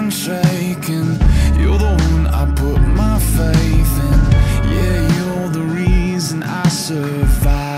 unshaken. You're the one I put my faith in. Yeah, you're the reason I survive.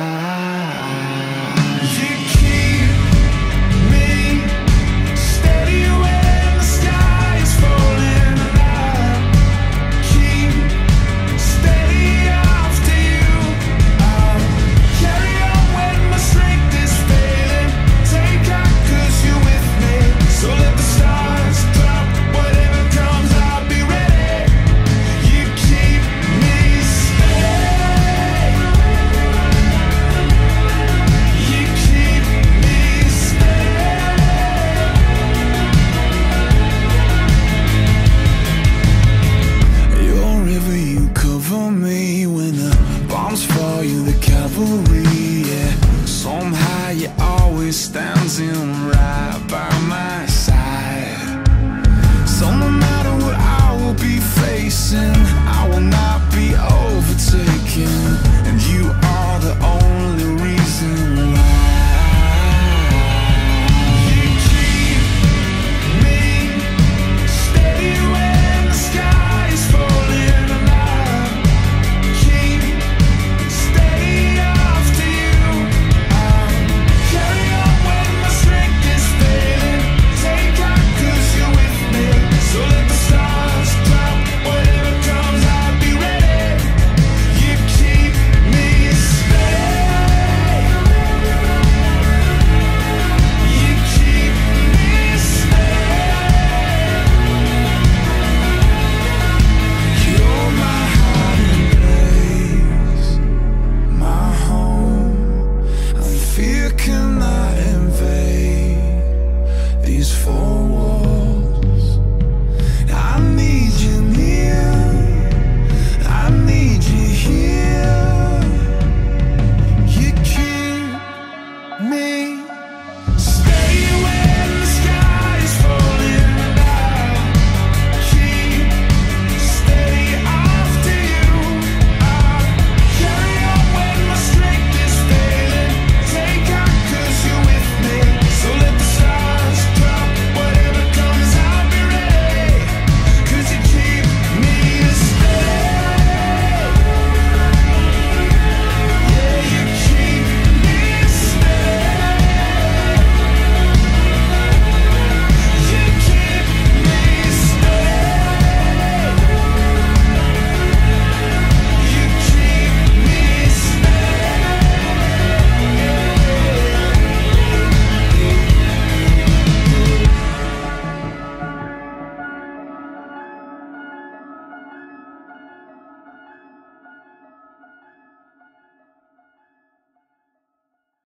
You keep me steady when the sky is falling, and I keep steady after you. I'll carry on when my strength is failing. Take out 'cause you're with me. So let the stars drop, whatever comes, I'll be ready. You keep me steady. You keep me steady. You're a river, you cover me. When the bombs fall, you're the cavalry, yeah. Somehow you always standing right by my side. So no matter what I will be facing, I will not be overtaken. And you are the only